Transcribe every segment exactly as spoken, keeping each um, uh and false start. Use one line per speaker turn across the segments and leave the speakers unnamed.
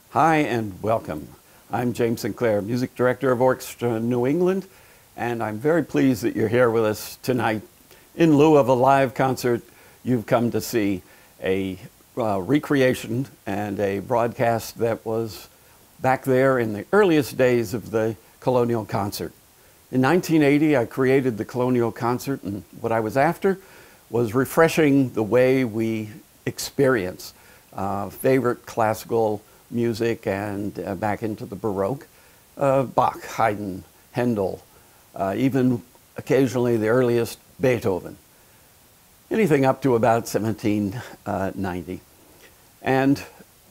Hi and welcome. I'm James Sinclair, Music Director of Orchestra New England, and I'm very pleased that you're here with us tonight. In lieu of a live concert, you've come to see a uh, recreation and a broadcast that was back there in the earliest days of the Colonial Concert. In nineteen eighty, I created the Colonial Concert, and what I was after was refreshing the way we experience uh, favorite classical music and uh, back into the Baroque, uh, Bach, Haydn, Handel, uh, even occasionally the earliest Beethoven, anything up to about seventeen ninety. And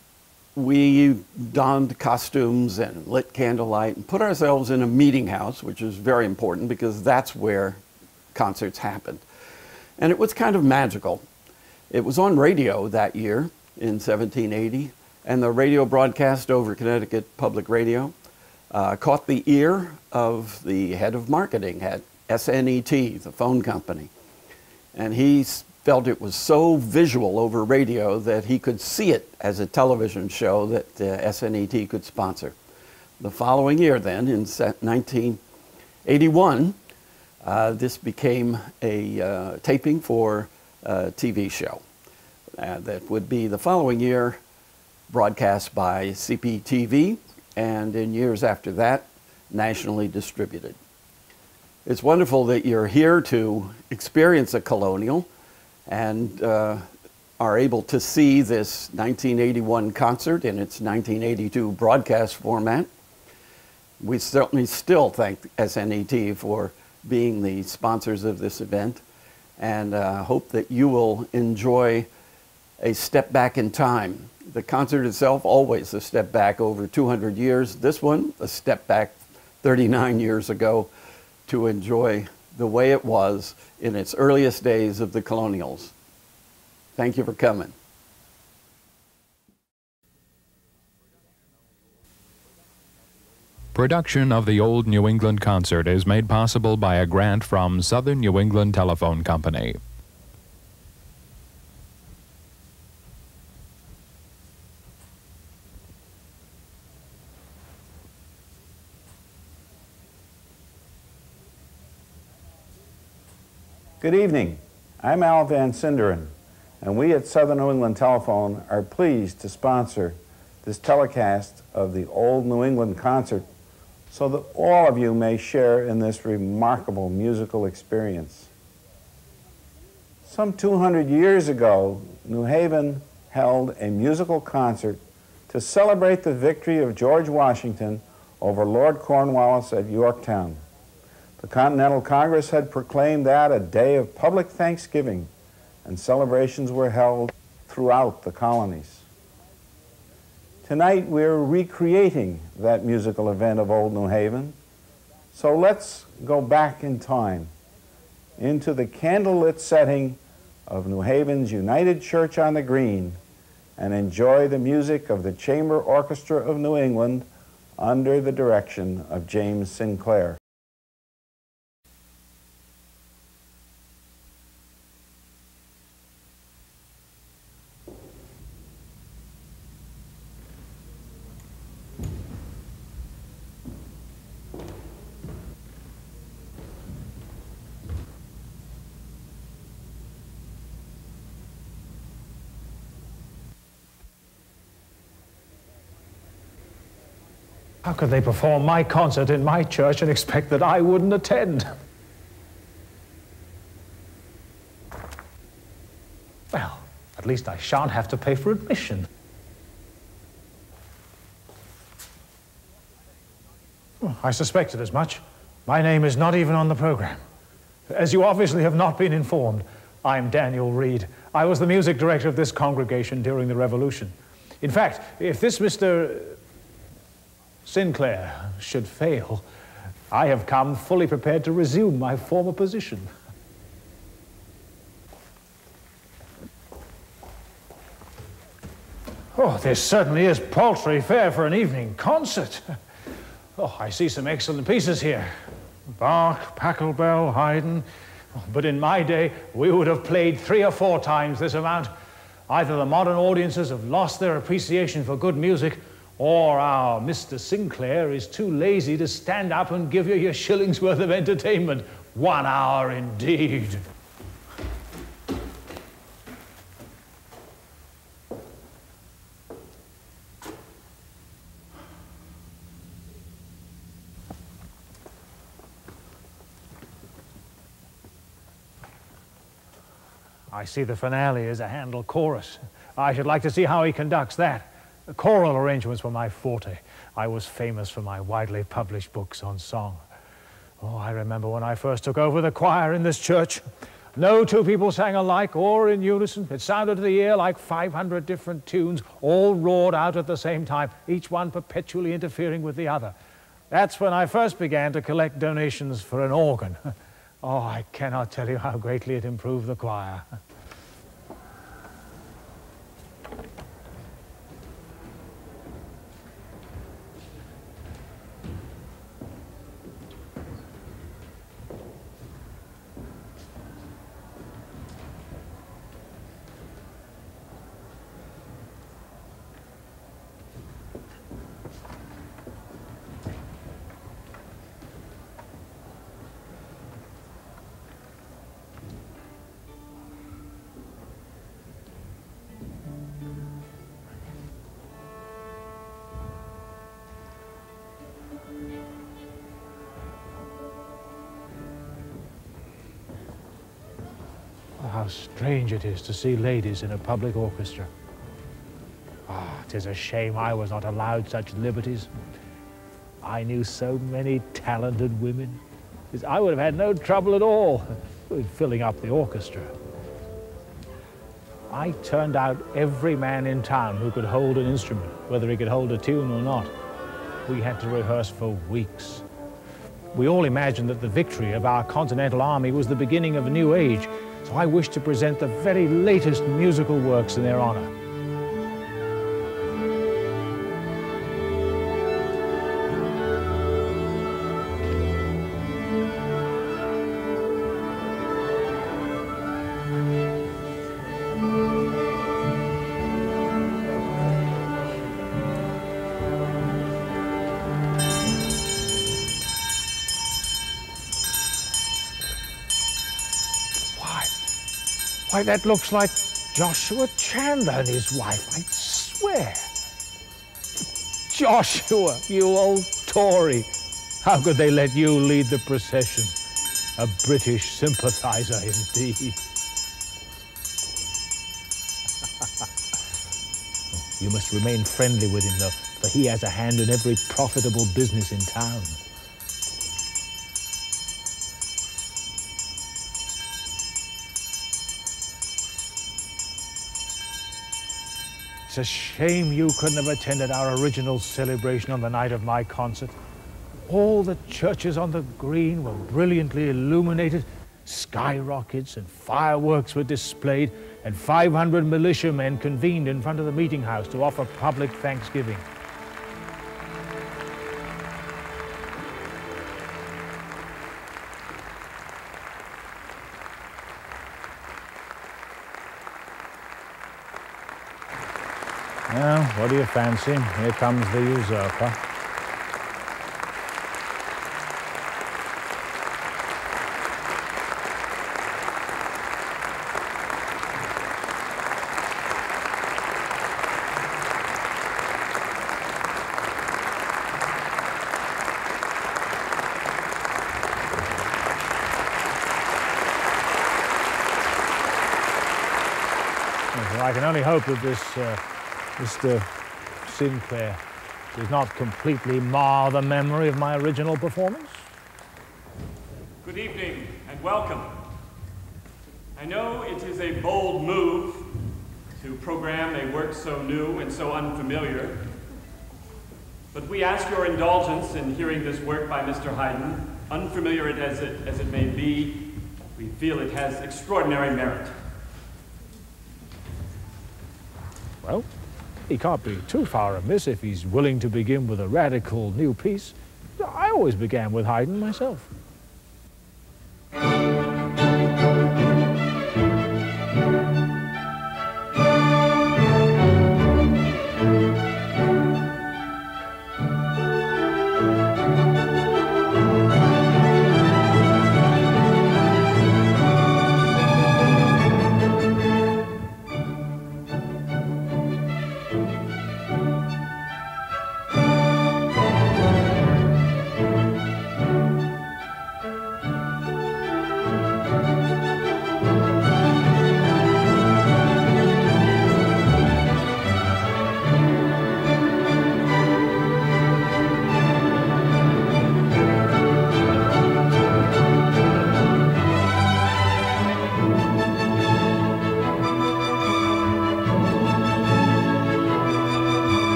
we donned costumes and lit candlelight and put ourselves in a meeting house, which is very important because that's where concerts happened. And it was kind of magical. It was on radio that year in seventeen eighty, and the radio broadcast over Connecticut Public Radio uh, caught the ear of the head of marketing at S N E T, the phone company. And he felt it was so visual over radio that he could see it as a television show that uh, S N E T could sponsor. The following year then, in nineteen eighty-one, uh, this became a uh, taping for a T V show uh, that would be the following year broadcast by C P T V, and in years after that, nationally distributed. It's wonderful that you're here to experience a Colonial and uh, are able to see this nineteen eighty-one concert in its nineteen eighty-two broadcast format. We certainly still thank S N E T for being the sponsors of this event, and uh, hope that you will enjoy a step back in time. The concert itself, always a step back over two hundred years. This one, a step back thirty-nine years ago to enjoy the way it was in its earliest days of the Colonials. Thank you for coming.
Production of the Old New England Concert is made possible by a grant from Southern New England Telephone Company.
Good evening. I'm Al Van Sinderen, and we at Southern New England Telephone are pleased to sponsor this telecast of the Old New England Concert so that all of you may share in this remarkable musical experience. Some two hundred years ago, New Haven held a musical concert to celebrate the victory of George Washington over Lord Cornwallis at Yorktown. The Continental Congress had proclaimed that a day of public thanksgiving, and celebrations were held throughout the colonies. Tonight we're recreating that musical event of Old New Haven, so let's go back in time into the candlelit setting of New Haven's United Church on the Green and enjoy the music of the Chamber Orchestra of New England under the direction of James Sinclair.
How could they perform my concert in my church and expect that I wouldn't attend? Well, at least I shan't have to pay for admission. Well, I suspected as much. My name is not even on the program. As you obviously have not been informed, I'm Daniel Reed. I was the music director of this congregation during the Revolution. In fact, if this Mister Sinclair should fail, I have come fully prepared to resume my former position. Oh, this certainly is paltry fare for an evening concert. Oh, I see some excellent pieces here. Bach, Pachelbel, Haydn. Oh, but in my day, we would have played three or four times this amount. Either the modern audiences have lost their appreciation for good music, Or our Mister Sinclair is too lazy to stand up and give you your shilling's worth of entertainment. One hour indeed. I see the finale is a Handel chorus. I should like to see how he conducts that. The choral arrangements were my forte. I was famous for my widely published books on song. Oh, I remember when I first took over the choir in this church. No two people sang alike or in unison. It sounded to the ear like five hundred different tunes, all roared out at the same time, each one perpetually interfering with the other. That's when I first began to collect donations for an organ. Oh, I cannot tell you how greatly it improved the choir. How strange it is to see ladies in a public orchestra. Ah, 'tis a shame I was not allowed such liberties. I knew so many talented women. I would have had no trouble at all with filling up the orchestra. I turned out every man in town who could hold an instrument, whether he could hold a tune or not. We had to rehearse for weeks. We all imagined that the victory of our Continental Army was the beginning of a new age, so I wish to present the very latest musical works in their honor. Why, that looks like Joshua Chandler and his wife, I swear. Joshua, you old Tory. How could they let you lead the procession? A British sympathizer indeed. You must remain friendly with him, though, for he has a hand in every profitable business in town. It's a shame you couldn't have attended our original celebration on the night of my concert. All the churches on the green were brilliantly illuminated, skyrockets and fireworks were displayed, and five hundred militiamen convened in front of the meeting house to offer public thanksgiving. Well, what do you fancy? Here comes the usurper. Well, I can only hope that this uh, Mister Sinclair does not completely mar the memory of my original performance.
Good evening and welcome. I know it is a bold move to program a work so new and so unfamiliar, but we ask your indulgence in hearing this work by Mister Haydn. Unfamiliar as it, as it may be, we feel it has extraordinary merit.
Well, he can't be too far amiss if he's willing to begin with a radical new piece. I always began with Haydn myself.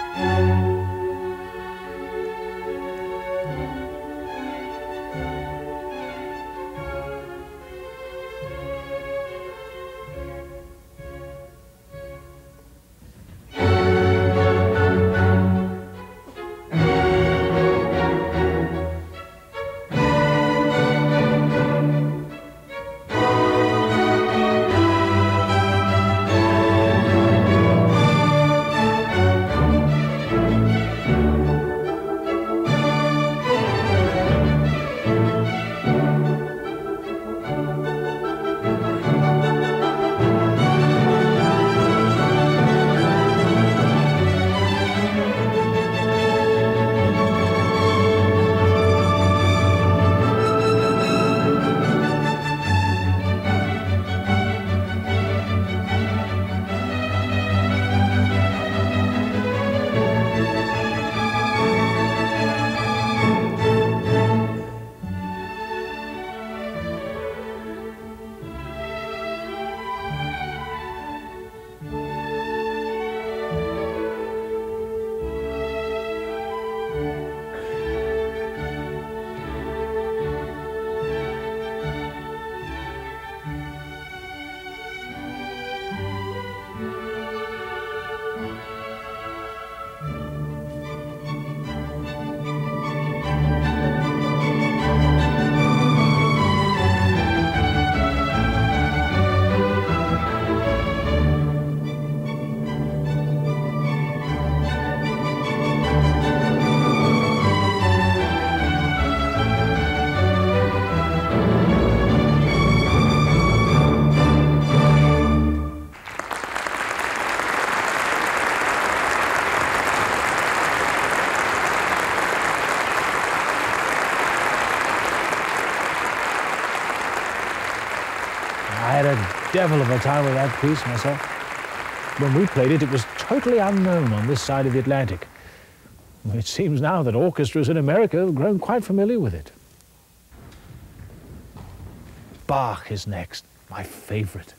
Devil of a time with that piece myself. When we played it, it was totally unknown on this side of the Atlantic. It seems now that orchestras in America have grown quite familiar with it. Bach is next, my favorite.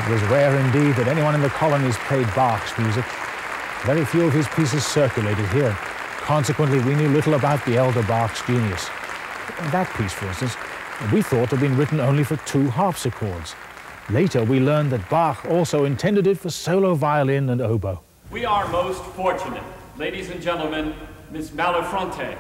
It was rare indeed that anyone in the colonies played Bach's music. Very few of his pieces circulated here. Consequently, we knew little about the elder Bach's genius. That piece, for instance, we thought had been written only for two harpsichords. Later, we learned that Bach also intended it for solo violin and oboe.
We are most fortunate. Ladies and gentlemen, Miss Malafronte.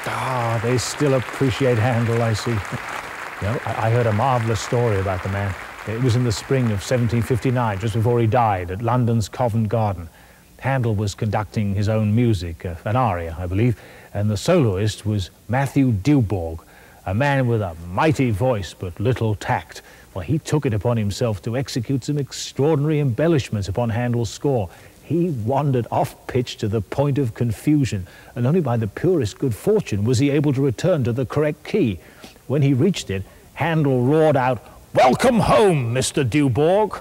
Ah, they still appreciate Handel, I see. You know, I, I heard a marvelous story about the man. It was in the spring of seventeen fifty-nine, just before he died, at London's Covent Garden. Handel was conducting his own music, uh, an aria, I believe, and the soloist was Matthew Dubourg, a man with a mighty voice but little tact. Well, he took it upon himself to execute some extraordinary embellishments upon Handel's score. He wandered off pitch to the point of confusion, and only by the purest good fortune was he able to return to the correct key. When he reached it, Handel roared out, "Welcome home, Mister Dubourg."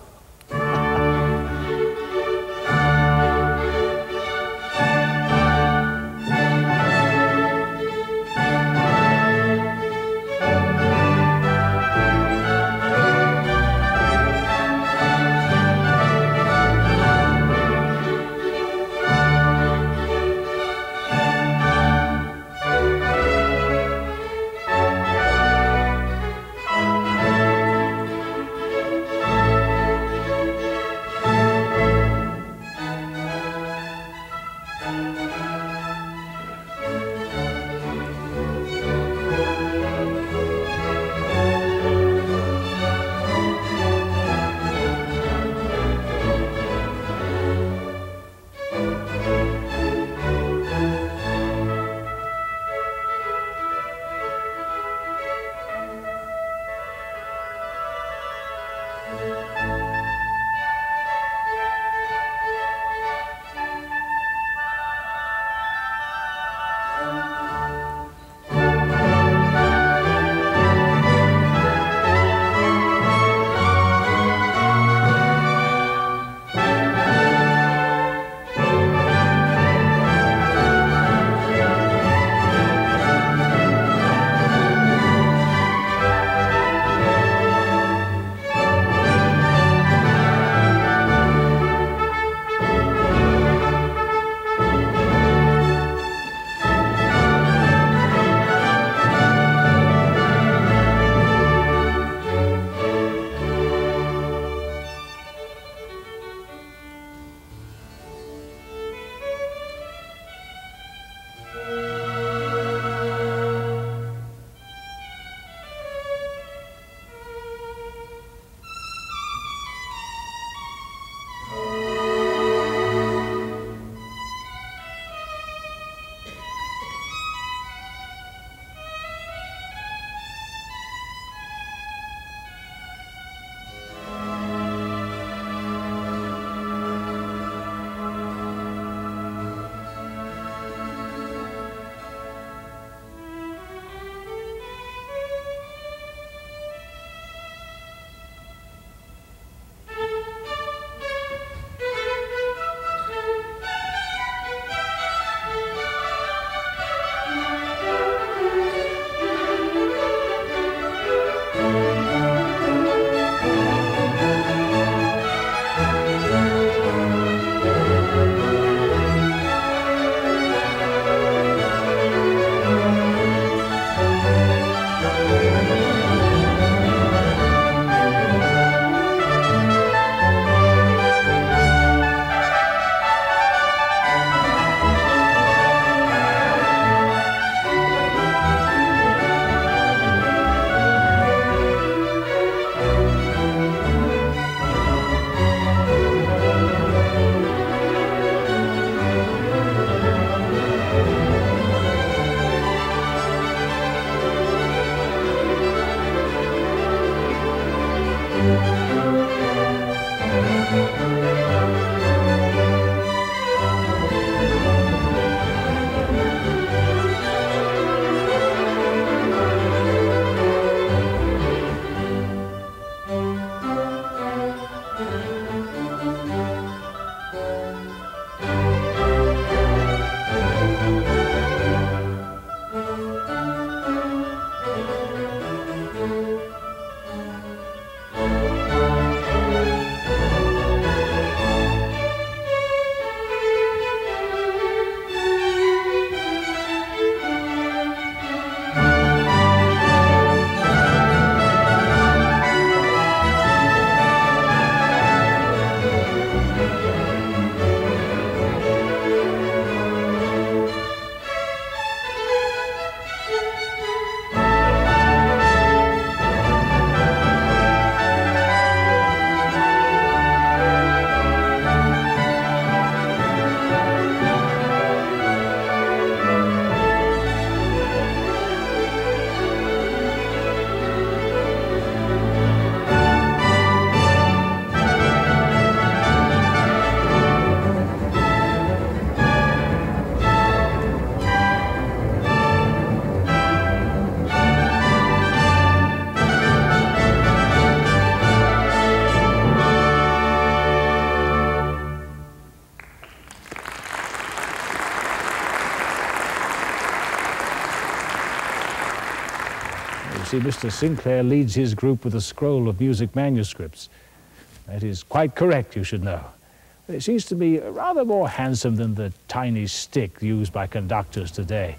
see, Mister Sinclair leads his group with a scroll of music manuscripts. That is quite correct, you should know. It seems to me rather more handsome than the tiny stick used by conductors today.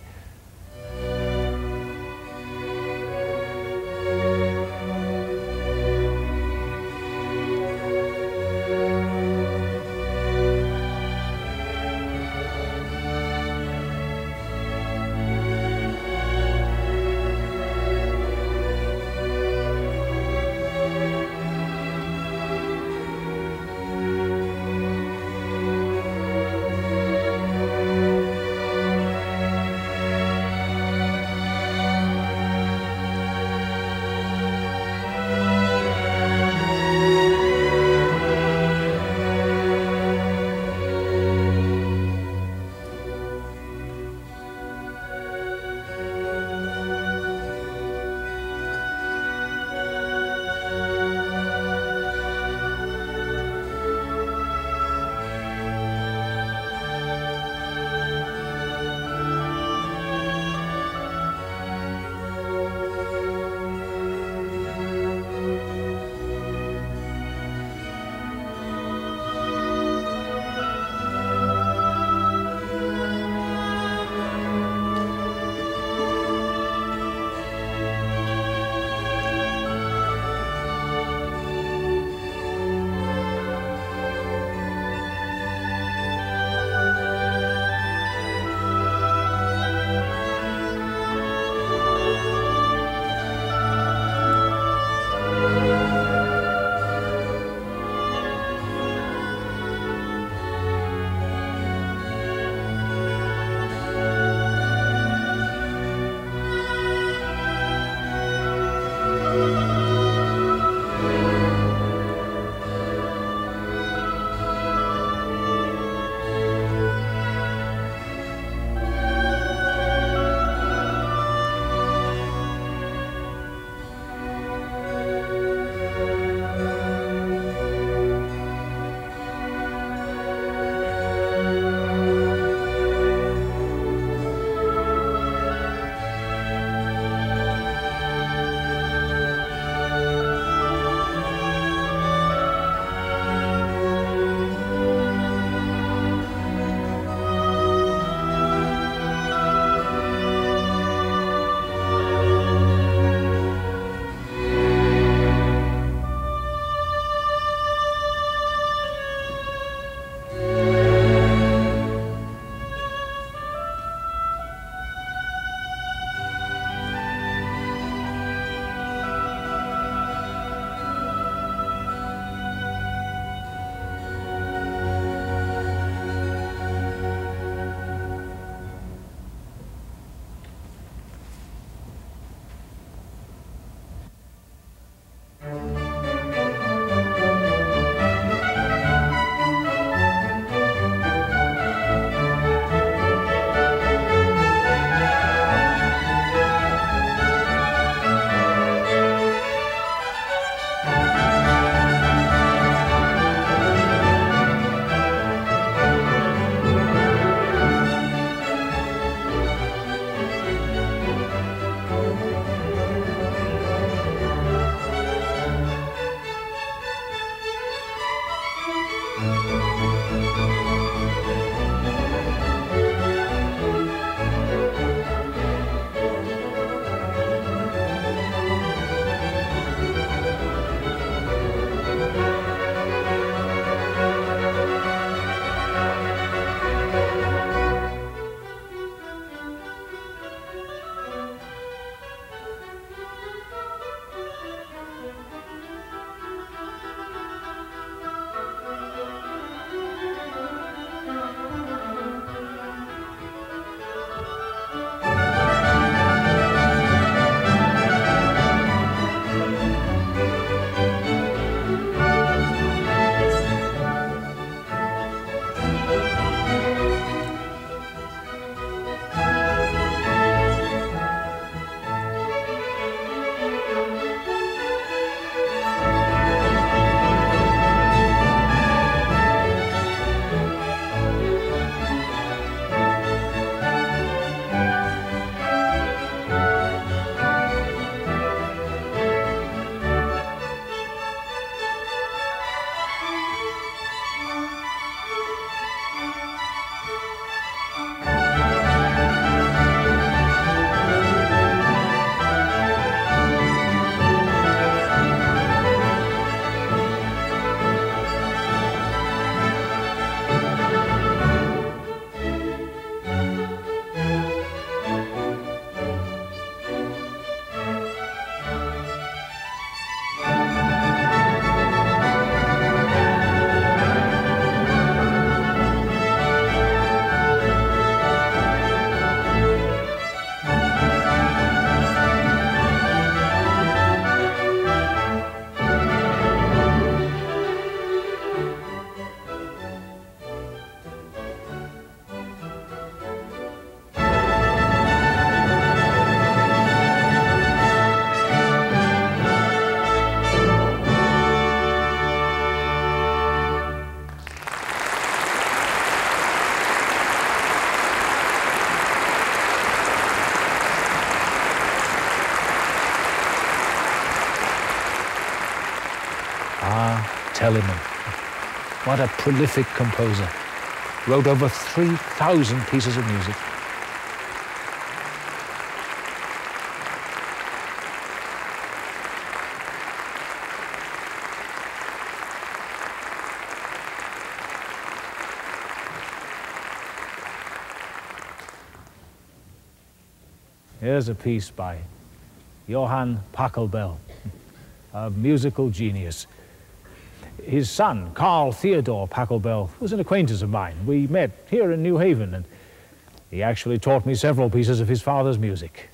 Telemann. What a prolific composer. Wrote over three thousand pieces of music. Here's a piece by Johann Pachelbel, a musical genius. His son, Carl Theodor Pachelbel, was an acquaintance of mine. We met here in New Haven, and he actually taught me several pieces of his father's music.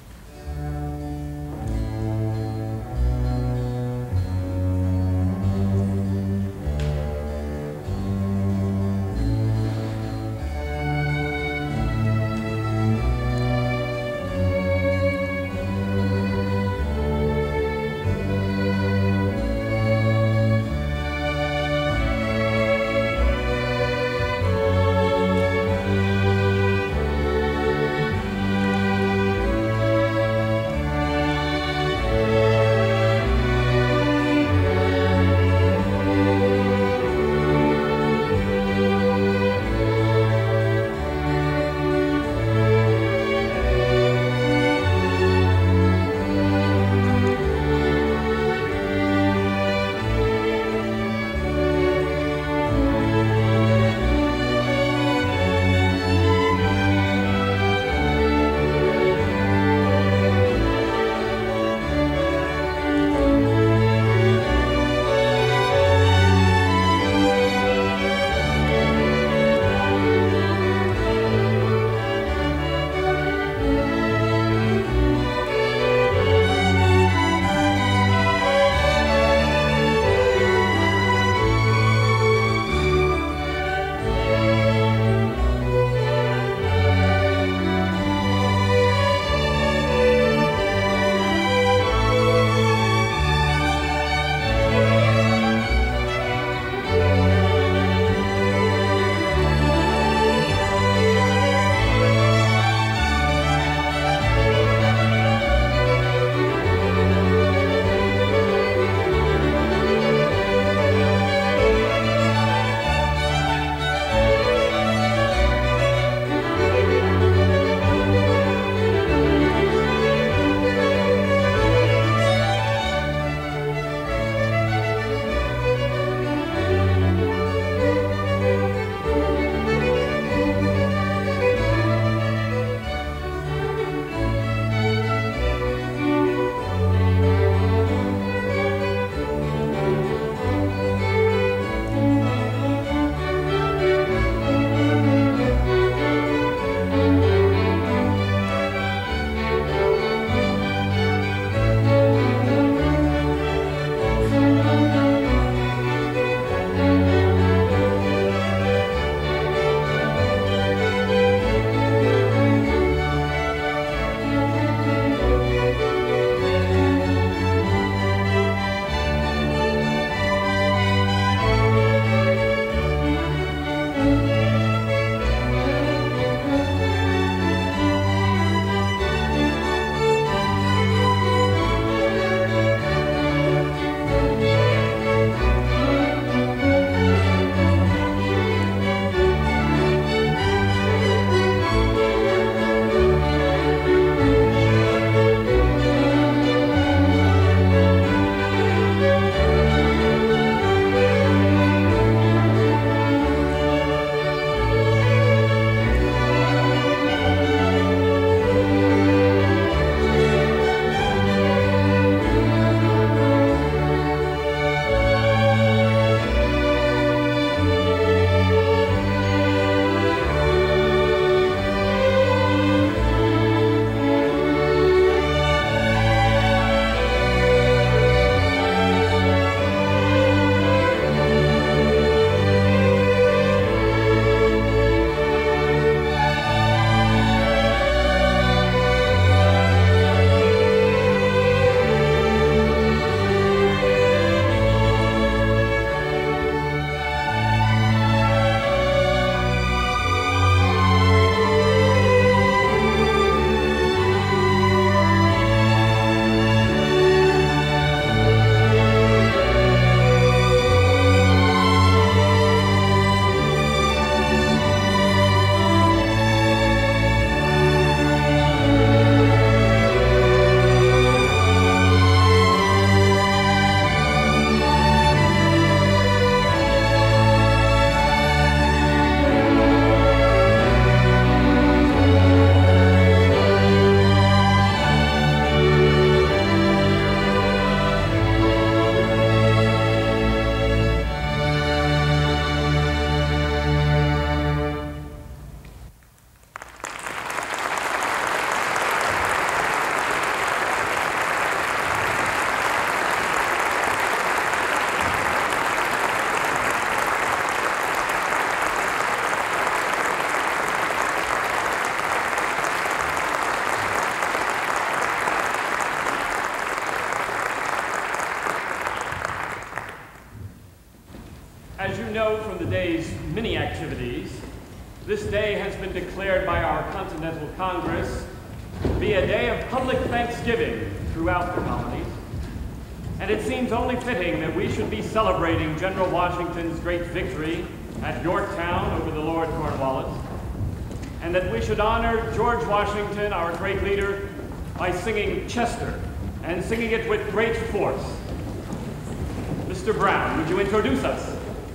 Continental Congress be a day of public thanksgiving throughout the colonies, and it seems only fitting that we should be celebrating General Washington's great victory at Yorktown over the Lord Cornwallis, and that we should honor George Washington, our great leader, by singing Chester, and singing it with great force. Mister Brown, would you introduce us?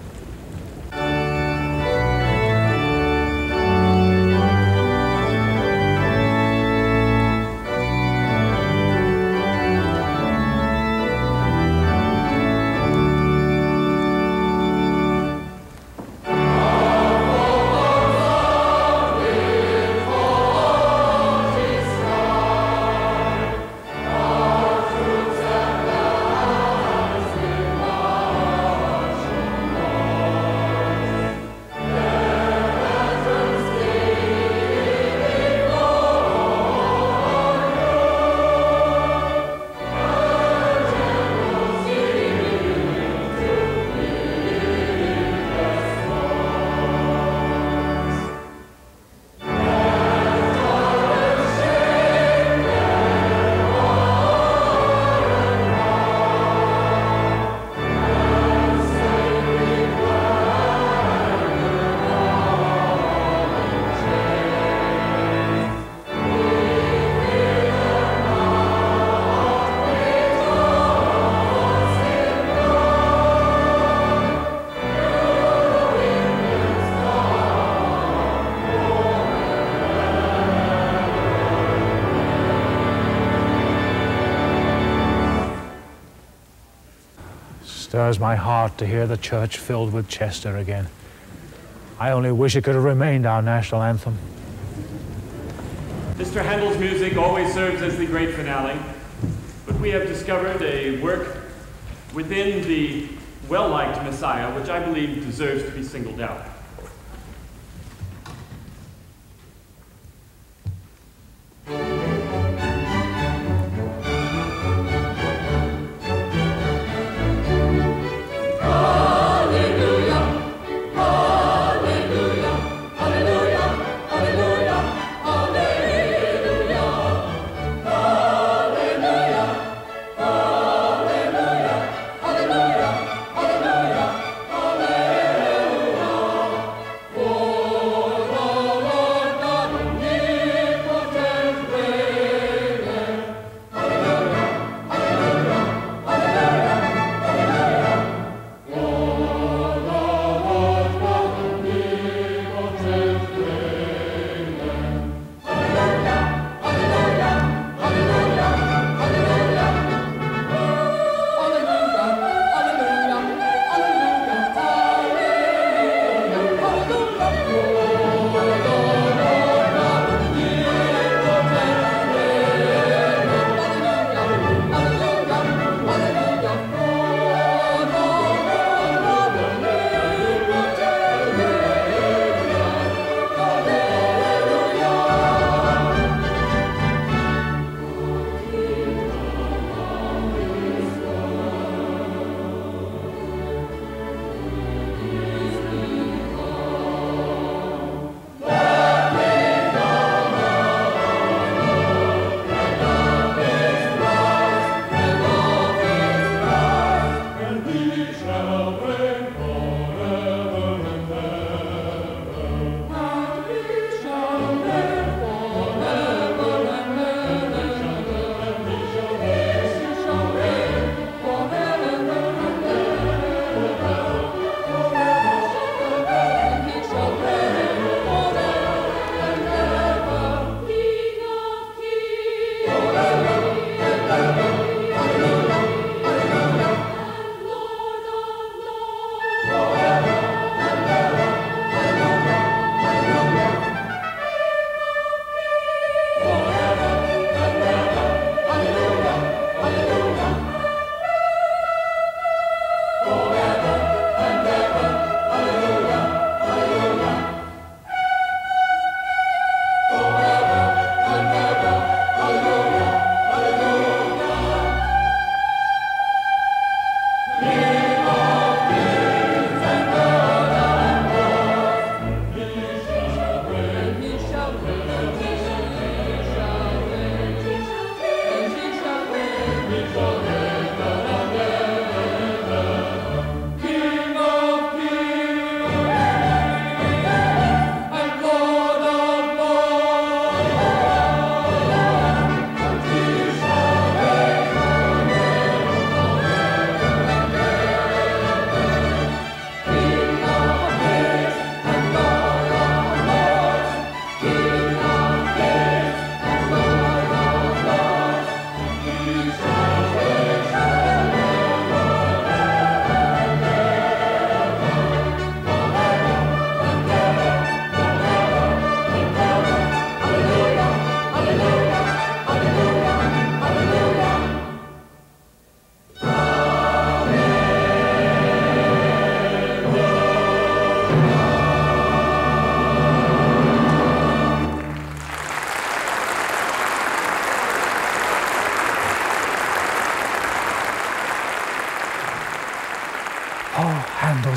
Stirs my heart to hear the church filled with Chester again. I only wish it could have remained our national anthem.
Mister Handel's music always serves as the great finale, but we have discovered a work within the well-liked Messiah, which I believe deserves to be singled out.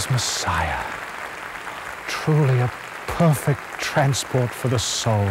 as Messiah. Truly a perfect transport for the soul.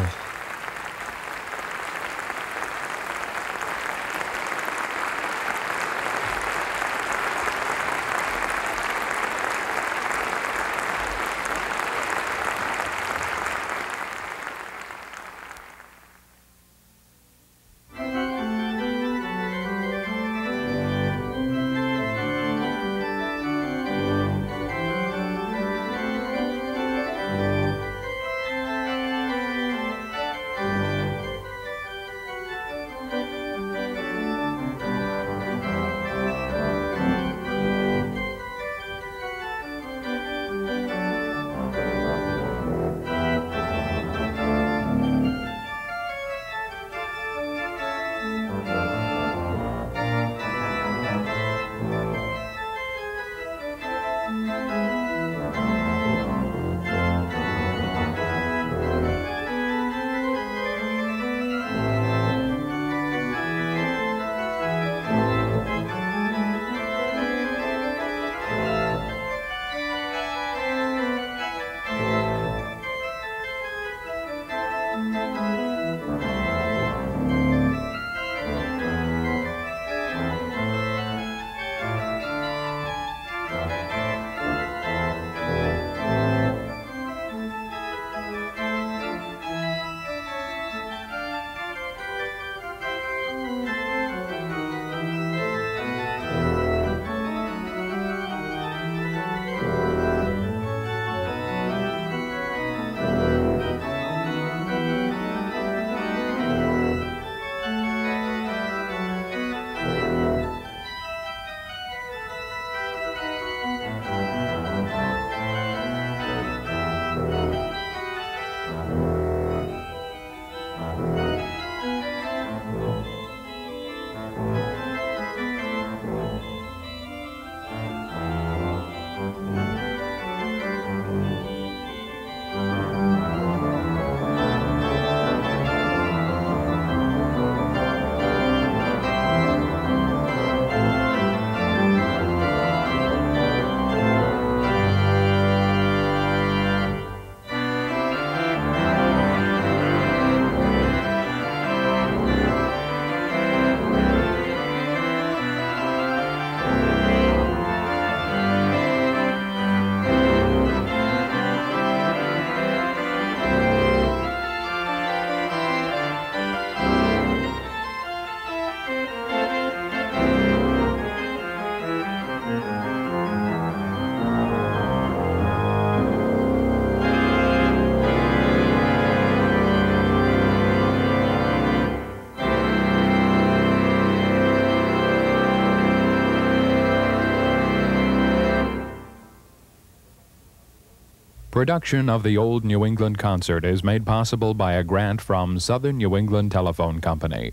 Production of the Old New England Concert is made possible by a grant from Southern New England Telephone Company.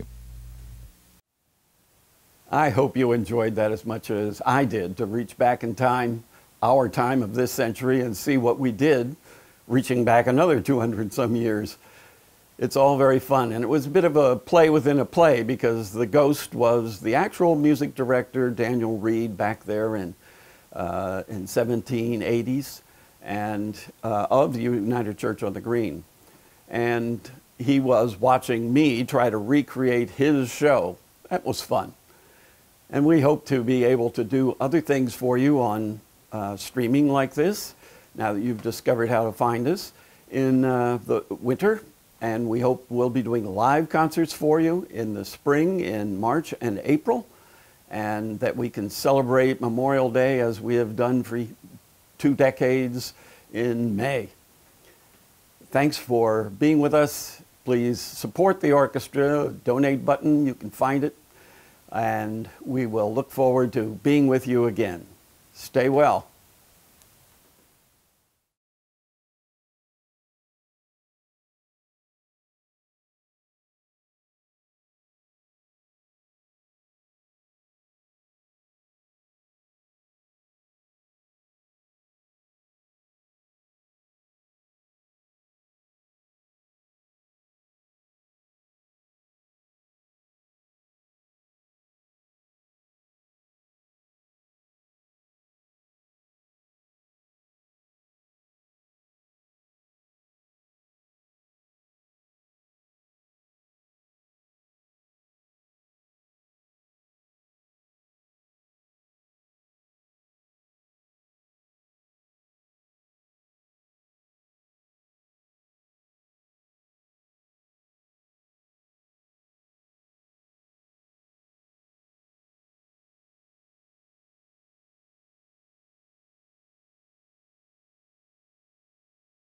I hope you enjoyed that as much as I did, to reach back in time, our time of this century, and see what we did, reaching back another two hundred some years. It's all very fun, and it was a bit of a play within a play, because the ghost was the actual music director, Daniel Reed, back there in, uh, in seventeen eighties, and uh, of the United Church on the Green. And he was watching me try to recreate his show. That was fun. And we hope to be able to do other things for you on uh, streaming like this, now that you've discovered how to find us, in uh, the winter. And we hope we'll be doing live concerts for you in the spring, in March and April, and that we can celebrate Memorial Day as we have done for two decades in May. Thanks for being with us. Please support the orchestra. Donate button, you can find it. And we will look forward to being with you again. Stay well.